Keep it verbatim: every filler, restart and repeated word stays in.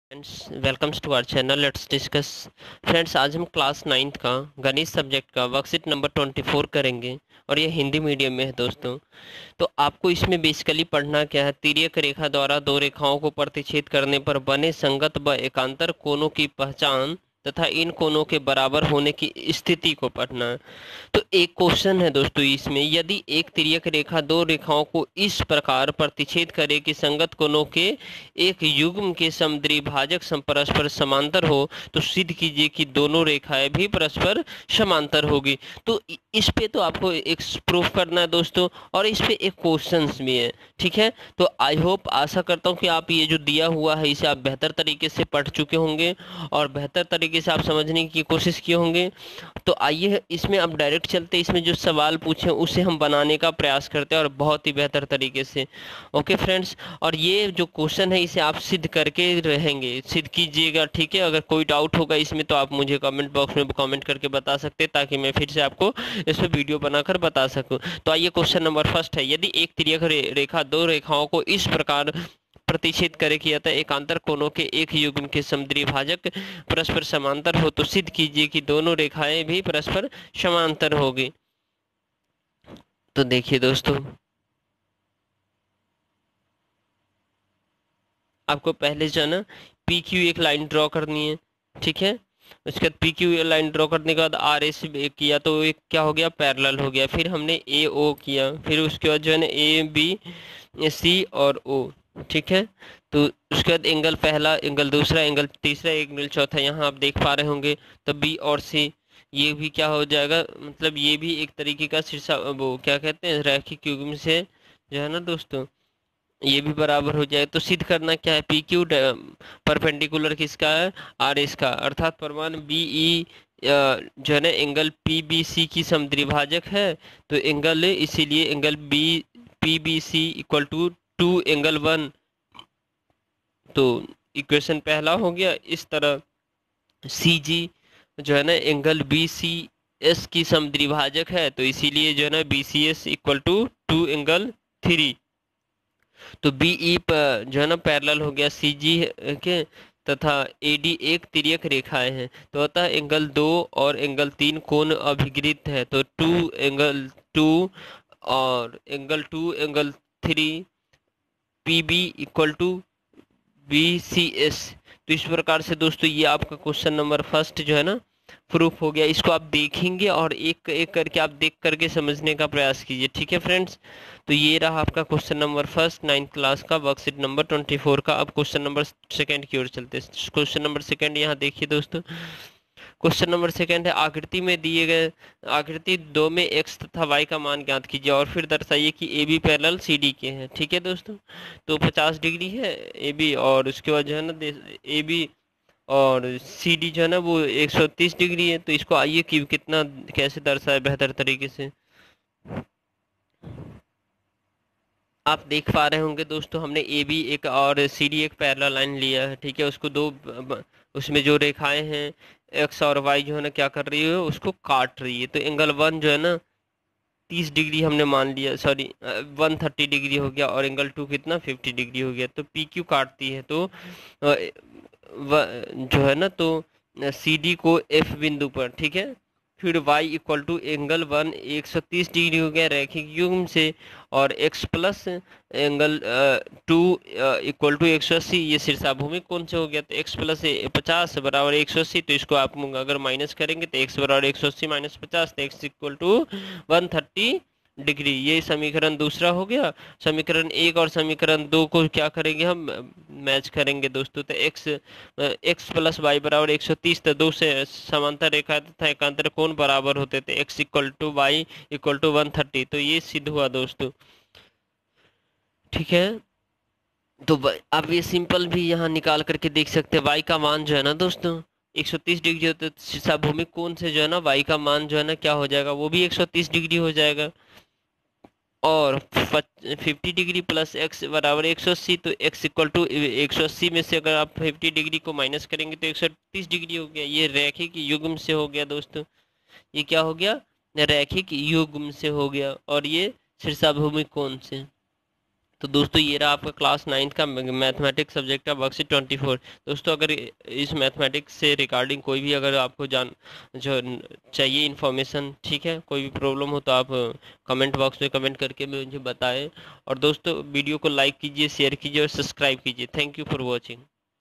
Friends welcomes to our channel let's discuss. Friends आज हम class ninth का गणित सब्जेक्ट का वर्कशीट नंबर ट्वेंटी फोर करेंगे और ये हिंदी मीडियम में है दोस्तों। तो आपको इसमें बेसिकली पढ़ना क्या है, तिर्यक रेखा द्वारा दो रेखाओं को प्रतिच्छेद करने पर बने संगत व एकांतर कोणों की पहचान तथा इन कोणों के बराबर होने की स्थिति को पढ़ना है। तो एक क्वेश्चन है दोस्तों इसमें, यदि एक तिर्यक रेखा दो रेखाओं को इस प्रकार प्रतिच्छेद करे कि संगत कोणों के एक युग्म के समद्विभाजक सम परस्पर समांतर हो तो सिद्ध कीजिए कि दोनों रेखाएं भी परस्पर समांतर होगी। तो इ- इस पे तो आपको एक प्रूफ करना है दोस्तों, और इस पे एक क्वेश्चंस भी है। ठीक है, तो आई होप आशा करता हूँ कि आप ये जो दिया हुआ है इसे आप बेहतर तरीके से पढ़ चुके होंगे और बेहतर तरीके से आप समझने की कोशिश किए होंगे। तो आइए इसमें अब डायरेक्ट चलते, इसमें जो सवाल पूछे उसे हम बनाने का प्रयास करते हैं और बहुत ही बेहतर तरीके से। ओके फ्रेंड्स, और ये जो क्वेश्चन है इसे आप सिद्ध करके रहेंगे, सिद्ध कीजिएगा। ठीक है, अगर कोई डाउट होगा इसमें तो आप मुझे कमेंट बॉक्स में कमेंट करके बता सकते हैं ताकि मैं फिर से आपको इस पर वीडियो बनाकर बता सकूं। तो आइए क्वेश्चन नंबर फर्स्ट है, यदि एक तिर्यक रे, रेखा दो रेखाओं को इस प्रकार प्रतिच्छेद करे कि अतः एकांतर कोणों के एक युग्म के समद्विभाजक परस्पर समांतर हो तो सिद्ध कीजिए कि दोनों रेखाएं भी परस्पर समांतर होगी। तो देखिए दोस्तों, आपको पहले जो है ना पी क्यू एक लाइन ड्रॉ करनी है। ठीक है, उसके बाद पी क्यू लाइन ड्रॉ करने के बाद आर एस किया तो एक क्या हो गया, पैरेलल हो गया। फिर हमने ए ओ किया, फिर उसके बाद जो है ना ए बी सी और ओ। ठीक है, तो उसके बाद एंगल पहला, एंगल दूसरा, एंगल तीसरा, एंगल चौथा, यहाँ आप देख पा रहे होंगे। तो बी और सी ये भी क्या हो जाएगा, मतलब ये भी एक तरीके का शीर्षा वो क्या कहते हैं रैखिक युग्म से जो है ना दोस्तों ये भी बराबर हो जाए। तो सिद्ध करना क्या है, पी क्यू परपेंडिकुलर किसका है, आर एस का, अर्थात प्रमाण बी ई जो है ना एंगल पी बी सी की समद्विभाजक है। तो एंगल इसीलिए angle B P B C equal to two angle one. तो इक्वेशन पहला हो गया। इस तरह सी जी जो है ना एंगल बी सी एस की समद्विभाजक है, तो इसीलिए जो है ना B C S equal to two angle three. तो बी ई जो है ना पैरेलल हो गया सी जी के, तथा ए डी एक तिर्यक रेखाएं हैं। तो अतः एंगल दो और एंगल तीन कोण अभिगृत है। तो टू एंगल टू और angle two angle three P B equal to B C S. तो इस प्रकार से दोस्तों ये आपका क्वेश्चन नंबर फर्स्ट जो है ना प्रूफ हो गया। इसको आप देखेंगे और एक एक करके आप देख करके समझने का प्रयास कीजिए। ठीक है फ्रेंड्स, तो ये रहा आपका question number first ninth class का वर्कशीट नंबर ट्वेंटी फोर का। अब क्वेश्चन नंबर सेकंड की ओर चलते हैं। क्वेश्चन नंबर सेकंड यहाँ देखिए दोस्तों, क्वेश्चन नंबर सेकंड है, आकृति में दिए गए आकृति दो में एक्स तथा वाई का मान ज्ञात कीजिए और फिर दर्शाइए कि A B parallel C D के हैं। ठीक है दोस्तों, तो पचास डिग्री है ए बी और उसके बाद जो है ना ए बी और सी डी जो है ना वो एक सौ तीस डिग्री है। तो इसको आइए कि कितना कैसे दर्शाए बेहतर तरीके से। आप देख पा रहे होंगे दोस्तों, हमने ए बी एक और सी डी एक पैरेलल लाइन लिया है। ठीक है, उसको दो ब- उसमें जो रेखाएं हैं एक्स और वाई जो है ना क्या कर रही है, उसको काट रही है। तो एंगल वन जो है ना तीस डिग्री हमने मान लिया, सॉरी वन थर्टी डिग्री हो गया, और एंगल टू कितना फिफ्टी डिग्री हो गया। तो पी क्यू काटती है, तो अ, व, जो है ना तो सी डी को एफ बिंदु पर। ठीक है, फिर y equal to angle one एक सौ तीस डिग्री हो गया रैखिक युग्म से, और x plus angle two equal to एक सौ अस्सी ये शीर्षाभूमि कोण से हो गया। तो x प्लस पचास बराबर एक सौ अस्सी, तो इसको आप अगर माइनस करेंगे तो x बराबर एक सौ अस्सी माइनस पचास, तो x equal to one thirty degree. ये समीकरण दूसरा हो गया। समीकरण एक और समीकरण दो को क्या करेंगे हम, मैच करेंगे दोस्तों। तो x एक्स प्लस वाई बराबर एक सौ तीस, तो दो से समांतर रेखा तथा एकांतर कोण बराबर होते थे, x equal to Y equal to one thirty. तो ये सिद्ध हुआ दोस्तों। ठीक है, तो ब- आप ये सिंपल भी यहाँ निकाल करके देख सकते हैं। y का मान जो है ना दोस्तों एक सौ तीस डिग्री होता है, तो साभूमिक कोण से जो है ना y का मान जो है ना क्या हो जाएगा, वो भी एक सौ तीस डिग्री हो जाएगा। और फिफ्टी डिग्री प्लस एक्स बराबर एक सौ अस्सी, तो एक्स इक्वल टू एक सौ अस्सी में से अगर आप फिफ्टी डिग्री को माइनस करेंगे तो एक सौ तीस डिग्री हो गया। ये रैखिक युग्म से हो गया दोस्तों। ये क्या हो गया, रैखिक युग्म से हो गया, और ये शीर्षाभूमि कोण से। तो दोस्तों ये रहा आपका क्लास नाइन्थ का मैथमेटिक्स सब्जेक्ट का वर्कशीट ट्वेंटी फोर। दोस्तों अगर इस मैथमेटिक्स से रिगार्डिंग कोई भी अगर आपको जान जो न- चाहिए इन्फॉर्मेशन, ठीक है, कोई भी प्रॉब्लम हो तो आप कमेंट बॉक्स में कमेंट करके मुझे बताएं। और दोस्तों वीडियो को लाइक कीजिए, शेयर कीजिए और सब्सक्राइब कीजिए। Thank you for watching.